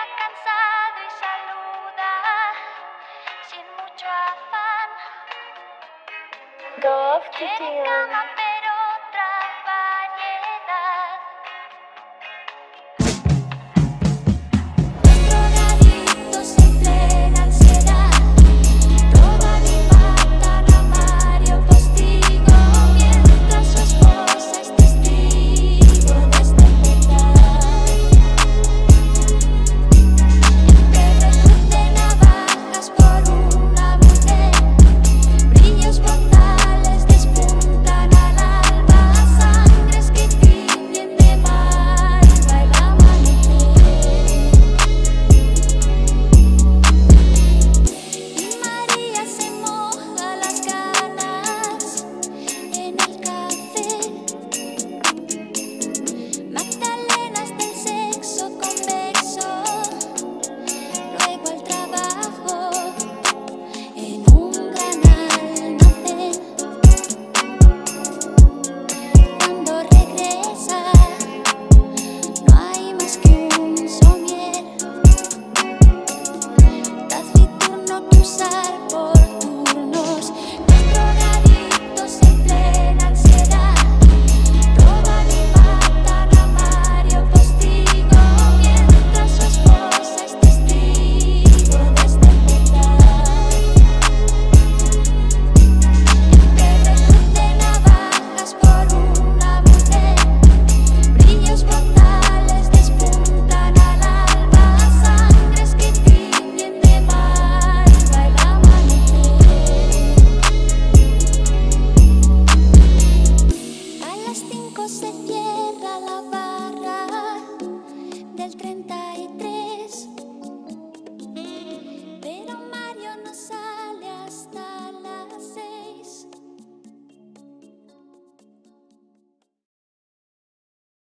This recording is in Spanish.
cansado y saluda sin mucho afán. Quiere cama pero otra variedad. Los drogaditos en plena ansiedad roban y matan a Mario Postigo, mientras su esposa es testigo de esta verdad. Pero cruz de navajas por una mujer, brillos mortales despuntan al alba, sangres que tiñen de malva el amanecer. Y María se moja las ganas en el café. Magdalenas del sexo convexo, luego al trabajo en un gran almacén. Cuando regresa no hay más que un somier taciturno que usar por turnos. Los drogaditos en plena ansiedad roban y matan a Mario Postigo, mientras su esposa es testigo de esta verdad. Pero cruz de navajas por una mujer, brillos mortales despuntan al alba, sangres que tiñen de malva el amanecer. A las 5 se cierra la barra del 30.